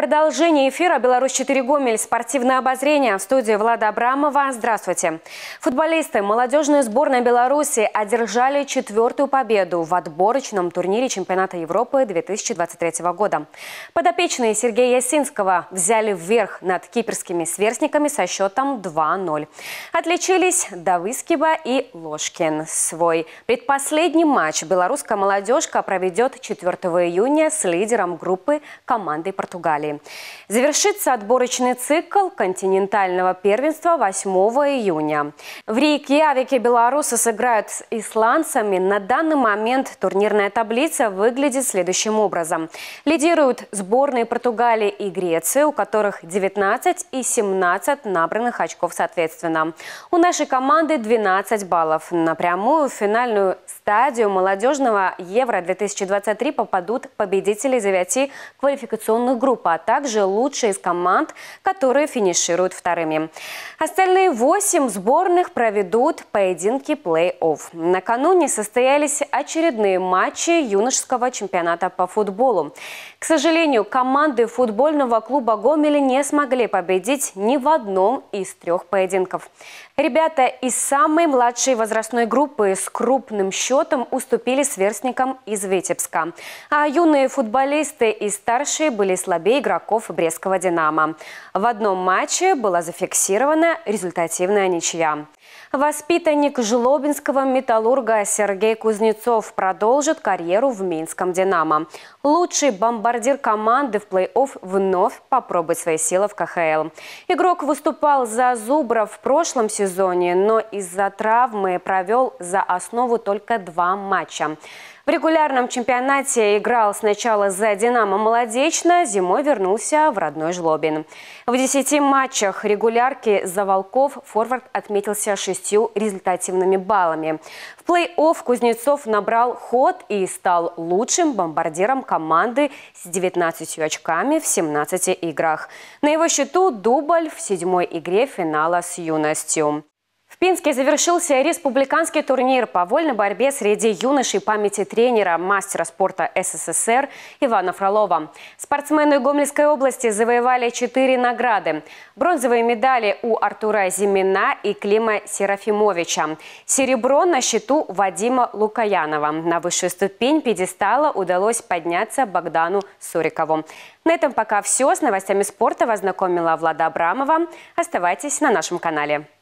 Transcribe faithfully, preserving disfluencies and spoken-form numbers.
Продолжение эфира «Беларусь четыре Гомель». Спортивное обозрение. В студии Влада Абрамова. Здравствуйте. Футболисты молодежной сборной Беларуси одержали четвертую победу в отборочном турнире чемпионата Европы две тысячи двадцать третьего года. Подопечные Сергея Ясинского взяли вверх над кипрскими сверстниками со счетом два ноль. Отличились Давыскиба и Ложкин. Свой предпоследний матч белорусская молодежка проведет четвёртого июня с лидером группы командой Португалии. Завершится отборочный цикл континентального первенства восьмого июня. В Рейкьявике белорусы сыграют с исландцами. На данный момент турнирная таблица выглядит следующим образом. Лидируют сборные Португалии и Греции, у которых девятнадцать и семнадцать набранных очков соответственно. У нашей команды двенадцать баллов. Напрямую в финальную стадию молодежного Евро две тысячи двадцать три попадут победители девяти квалификационных групп, а также лучшие из команд, которые финишируют вторыми. Остальные восемь сборных проведут поединки плей-офф. Накануне состоялись очередные матчи юношеского чемпионата по футболу. К сожалению, команды футбольного клуба Гомеля не смогли победить ни в одном из трех поединков. Ребята из самой младшей возрастной группы с крупным счетом уступили сверстникам из Витебска. А юные футболисты и старшие были слабее игроков брестского «Динамо». В одном матче была зафиксирована результативная ничья. Воспитанник жлобинского «Металлурга» Сергей Кузнецов продолжит карьеру в минском «Динамо». Лучший бомбардир команды в плей-офф вновь попробует свои силы в ка ха эл. Игрок выступал за Зубров в прошлом сезоне, но из-за травмы провел за основу только два матча. В регулярном чемпионате играл сначала за «Динамо» Молодечно, зимой вернулся в родной Жлобин. В десяти матчах регулярки за «Волков» форвард отметился шестью результативными баллами. В плей-офф Кузнецов набрал ход и стал лучшим бомбардиром команды с девятнадцатью очками в семнадцати играх. На его счету дубль в седьмой игре финала с «Юностью». В Пинске завершился республиканский турнир по вольной борьбе среди юношей памяти тренера, мастера спорта эс эс эс эр Ивана Фролова. Спортсмены Гомельской области завоевали четыре награды. Бронзовые медали у Артура Зимина и Клима Серафимовича. Серебро на счету Вадима Лукаянова. На высшую ступень пьедестала удалось подняться Богдану Сурикову. На этом пока все. С новостями спорта вас знакомила Влада Абрамова. Оставайтесь на нашем канале.